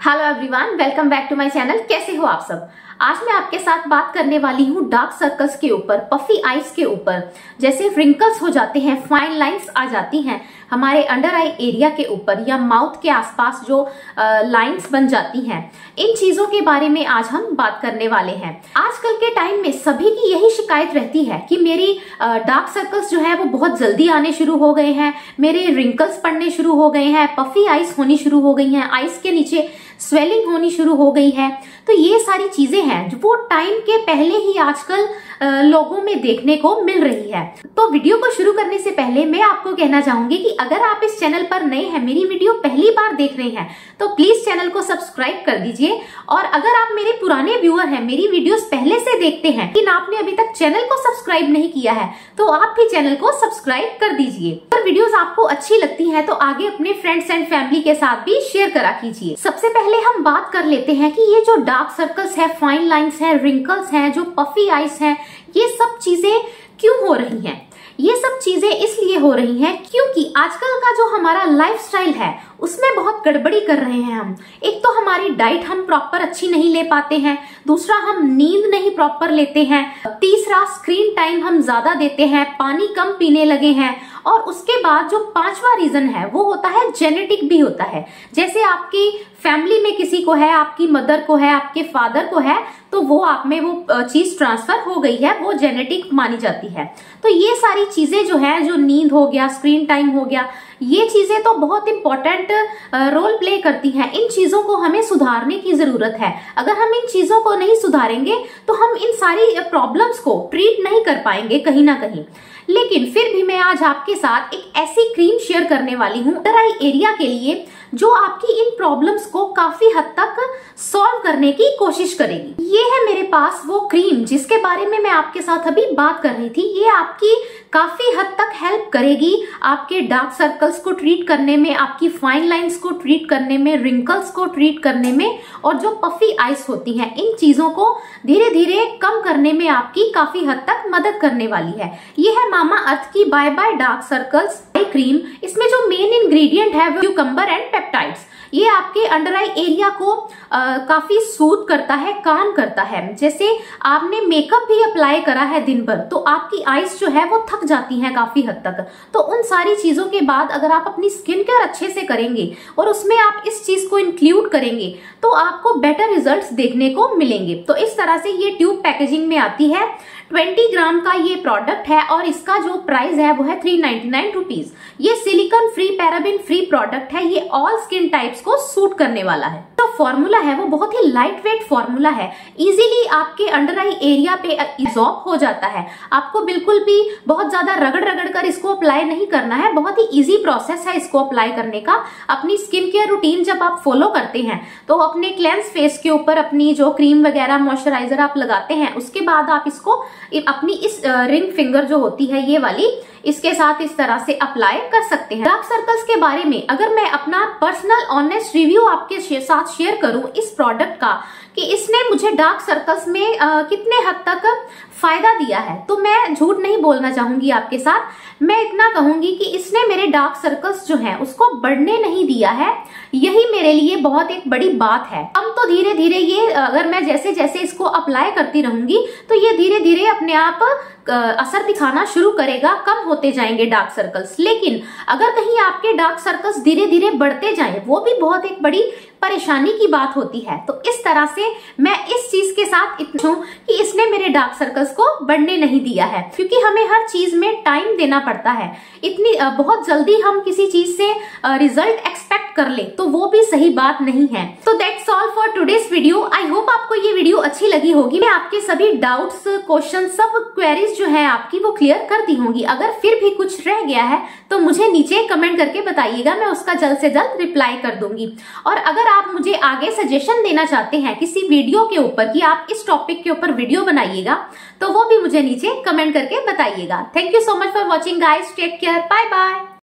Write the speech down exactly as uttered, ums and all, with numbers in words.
Hello everyone, welcome back to my channel. कैसे हो आप सब? आज मैं आपके साथ बात करने वाली हूँ डार्क सर्कल्स के ऊपर, पफी आईज के ऊपर। जैसे रिंकल्स हो जाते हैं, फाइन लाइंस आ जाती हैं हमारे अंडर आई एरिया के ऊपर या माउथ के आसपास जो लाइंस बन जाती हैं, इन चीजों के बारे में आज हम बात करने वाले हैं। आजकल के टाइम में सभी की यही शिकायत रहती है कि मेरी डार्क सर्कल्स जो है वो बहुत जल्दी आने शुरू हो गए हैं, मेरे रिंकल्स पड़ने शुरू हो गए हैं, पफी आईज होनी शुरू हो गई हैं, आईज के नीचे स्वेलिंग होनी शुरू हो गई है। तो ये सारी चीजें हैं जो वो टाइम के पहले ही आजकल लोगों में देखने को मिल रही है। तो वीडियो को शुरू करने से पहले मैं आपको कहना चाहूंगी कि अगर आप इस चैनल पर नए हैं, मेरी वीडियो पहली बार देख रहे हैं, तो प्लीज चैनल को सब्सक्राइब कर दीजिए। और अगर आप मेरे पुराने व्यूअर हैं, मेरी वीडियोस पहले से देखते हैं लेकिन आपने अभी तक चैनल को सब्सक्राइब नहीं किया है, तो आप भी चैनल को सब्सक्राइब कर दीजिए। अगर वीडियोस आपको अच्छी लगती हैं तो आगे अपने फ्रेंड्स एंड फैमिली के साथ भी शेयर करा कीजिए। सबसे पहले हम बात कर लेते हैं कि ये जो डार्क सर्कल्स है, फाइन लाइंस है, रिंकल्स हैं, जो पफी आईज हैं, ये सब चीजें क्यों हो रही हैं? ये सब चीजें इसलिए हो रही हैं क्योंकि आजकल का जो हमारा लाइफस्टाइल है उसमें बहुत गड़बड़ी कर रहे हैं हम। एक तो हमारी डाइट हम प्रॉपर अच्छी नहीं ले पाते हैं, दूसरा हम नींद नहीं प्रॉपर लेते हैं, तीसरा स्क्रीन टाइम हम ज्यादा देते हैं, पानी कम पीने लगे हैं, और उसके बाद जो पांचवा रीजन है वो होता है जेनेटिक भी होता है। जैसे आपकी फैमिली में किसी को है, आपकी मदर को है, आपके फादर को है, तो वो आप में वो चीज ट्रांसफर हो गई है, वो जेनेटिक मानी जाती है। तो ये सारी चीजें जो है, जो नींद हो गया, स्क्रीन टाइम हो गया, ये चीजें तो बहुत इंपॉर्टेंट रोल प्ले करती हैं। इन चीजों को हमें सुधारने की जरूरत है। अगर हम इन चीजों को नहीं सुधारेंगे तो हम इन सारी प्रॉब्लम्स को ट्रीट नहीं कर पाएंगे कहीं ना कहीं। लेकिन फिर भी मैं आज आपके साथ एक ऐसी क्रीम शेयर करने वाली हूँ अंडर आई एरिया के लिए, जो आपकी इन प्रॉब्लम्स को काफी हद तक सॉल्व करने की कोशिश करेगी। ये है मेरे पास वो क्रीम जिसके बारे में मैं आपके साथ अभी बात कर रही थी। ये आपकी काफी हद तक हेल्प करेगी आपके डार्क सर्कल्स को ट्रीट करने में, आपकी फाइन लाइंस को ट्रीट करने में, रिंकल्स को ट्रीट करने में, और जो पफी आईज होती हैं, इन चीजों को धीरे धीरे कम करने में आपकी काफी हद तक मदद करने वाली है। ये है मामा अर्थ की bye bye dark circles cream. इसमें जो मेन इंग्रेडिएंट है वो क्यूकम्बर एंड पेप्टाइड्स। ये आपके अंडर आई एरिया को आ, काफी सूद करता है, काम करता है। जैसे आपने मेकअप भी अप्लाई करा है दिन भर, तो आपकी आईज जो है वो थक जाती हैं काफी हद तक। तो उन सारी चीजों के बाद अगर आप अपनी स्किन केयर अच्छे से करेंगे और उसमें आप इस चीज को इंक्लूड करेंगे तो आपको बेटर रिजल्ट्स देखने को मिलेंगे। तो इस तरह से ये ट्यूब पैकेजिंग में आती है। ट्वेंटी ग्राम का ये प्रोडक्ट है और इसका जो प्राइस है वो है थ्री नाइन्टी नाइन रुपीज। ये silicone free, paraben free product है। ये ऑल स्किन टाइप्स को सूट करने वाला है। तो फॉर्मूला है वो बहुत ही लाइट वेट फॉर्मूला है, इजीली आपके अंडर आई एरिया पे एब्जॉर्ब हो जाता है। आपको बिल्कुल भी बहुत ज्यादा रगड़ रगड़ कर इसको अप्लाई नहीं करना है। बहुत ही इजी प्रोसेस है इसको अप्लाई करने का। अपनी स्किन केयर रूटीन जब आप फॉलो करते हैं तो अपने क्लेंस फेस के ऊपर अपनी जो क्रीम वगैरह, मॉइस्चराइजर आप लगाते हैं, उसके बाद आप इसको अपनी इस रिंग फिंगर जो होती है ये वाली, इसके साथ इस तरह से अप्लाई कर सकते हैं। डार्क सर्कल्स के बारे में अगर मैं अपना पर्सनल ऑनेस्ट रिव्यू आपके साथ शेयर करूं इस प्रोडक्ट का, कि इसने मुझे डार्क सर्कल्स में आ, कितने हद तक फायदा दिया है, तो मैं झूठ नहीं बोलना चाहूंगी आपके साथ। मैं इतना कहूंगी कि इसने मेरे डार्क सर्कल्स जो हैं उसको बढ़ने नहीं दिया है। यही मेरे लिए बहुत एक बड़ी बात है। हम तो धीरे धीरे ये, अगर मैं जैसे जैसे इसको अप्लाई करती रहूंगी तो ये धीरे धीरे अपने आप असर दिखाना शुरू करेगा, कम होते जाएंगे डार्क सर्कल्स। लेकिन अगर कहीं आपके डार्क सर्कल्स धीरे धीरे बढ़ते जाएं, वो भी बहुत एक बड़ी परेशानी की बात होती है। तो इस तरह से मैं इस चीज के साथ इतना हूं कि इसने मेरे डार्क सर्कल्स को बढ़ने नहीं दिया है, क्योंकि हमें हर चीज में टाइम देना पड़ता है। इतनी बहुत जल्दी हम किसी चीज से रिजल्ट एक्सपेक्ट कर ले तो वो भी सही बात नहीं है। तो that's all for today's video. I hope आपको ये वीडियो अच्छी लगी होगी। मैं आपके सभी डाउट्स, क्वेश्चन, सब क्वेरीज जो है आपकी वो क्लियर कर दी होंगी। अगर फिर भी कुछ रह गया है तो मुझे नीचे कमेंट करके बताइएगा, मैं उसका जल्द से जल्द रिप्लाई कर दूंगी। और अगर आप मुझे आगे सजेशन देना चाहते हैं किसी वीडियो के ऊपर कि आप इस टॉपिक के ऊपर वीडियो बनाइएगा, तो वो भी मुझे नीचे कमेंट करके बताइएगा। Thank you so much for watching guys. Take care, bye bye.